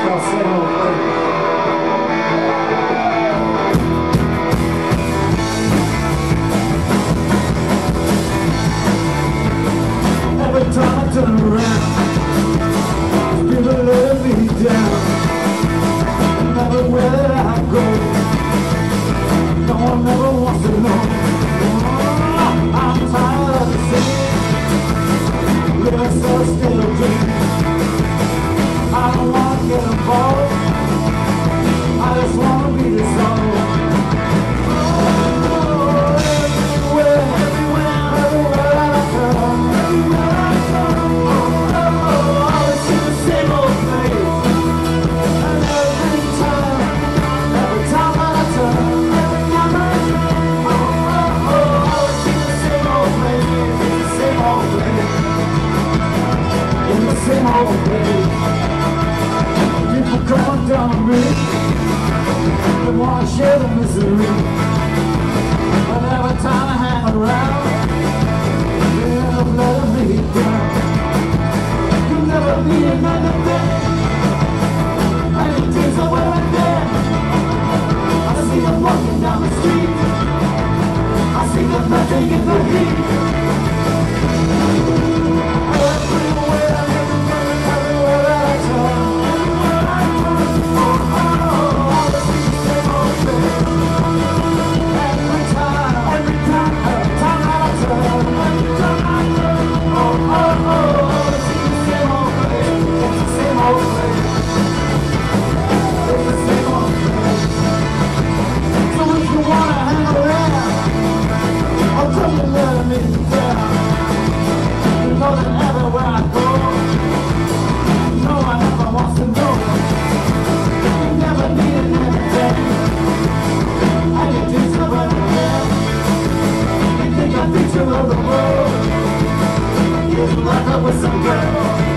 called Same Old Place. Every time I turn around, people let me down. No matter where that I go, no one ever wants to know. I'm tired of the same, living so still a dream. I don't want to get involved, I just want to be the soul. Same old place. People come down on me, they want to share the misery. But every time I hang around, they end up letting me down. You'll never be another day, and it takes away my day. I see them walking down the street, I see them nothing in the heat. Of the world, getting locked up with some girl.